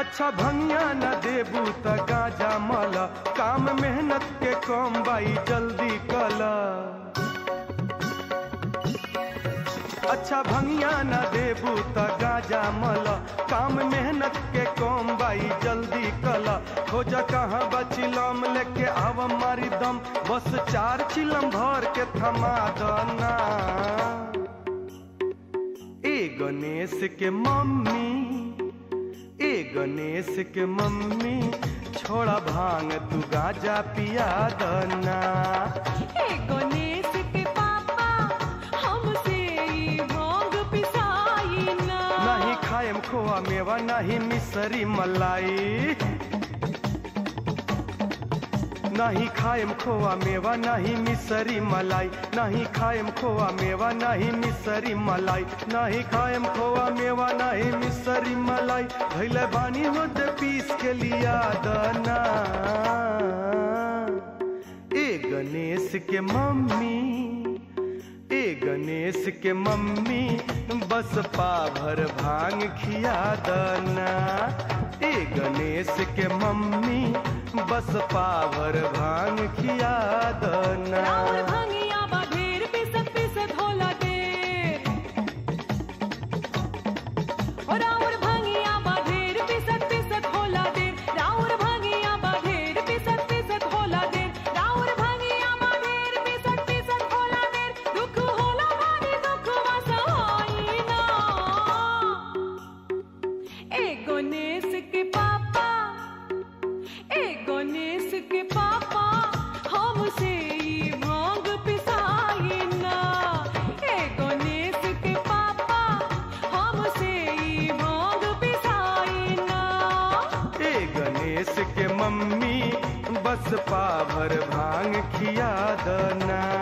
अच्छा भंगिया न देबू त गाजा मल, काम मेहनत के कम बाई जल्दी कल। अच्छा भंगिया न देबू त गाजा मल, काम मेहनत के कम बाई जल्दी कल। हो जा कहाँ बचिलम लेके आव मारी दम, बस 4 चिलम भर के थमा दना। ए गणेश के मम्मी, ए गणेश के मम्मी, छोड़ा भांग तू गाजा पिया दना। ए गणेश के पापा, हमसे ई भांग पिसाई ना। नहीं खाएम खोआ मेवा, नहीं मिसरी मलाई। नहीं खाएम खोआ मेवा, नहीं मिसरी मलाई। नहीं खाएम खोआ मेवा, नहीं मिसरी मलाई। नहीं खाएम खोआ मेवा, नहीं मिसरी मलाई। धैले बानी होते पीस के लिया दना। ए गणेश के मम्मी, ए गणेश के मम्मी, बस पाभर भांग खिया दना। ए गणेश के मम्मी, बस पाभर भांग खिया दना। राउर भंगिया बा ढेर पिसत पिसत होला देर। ओ राउर भंगिया बा ढेर पिसत पिसत होला देर। राउर भंगिया बा ढेर पिसत पिसत होला देर। राउर भंगिया बा ढेर पिसत पिसत होला देर। दुख होला भारी दुख वसवाई ना। ए गणेश के पापा, ए गणेश के पापा, हमसे ई भांग पिसाई ना। ए गणेश के पापा, हमसे ई भांग पिसाई ना। ए गणेश के मम्मी, बस पाभर भांग खिया दना।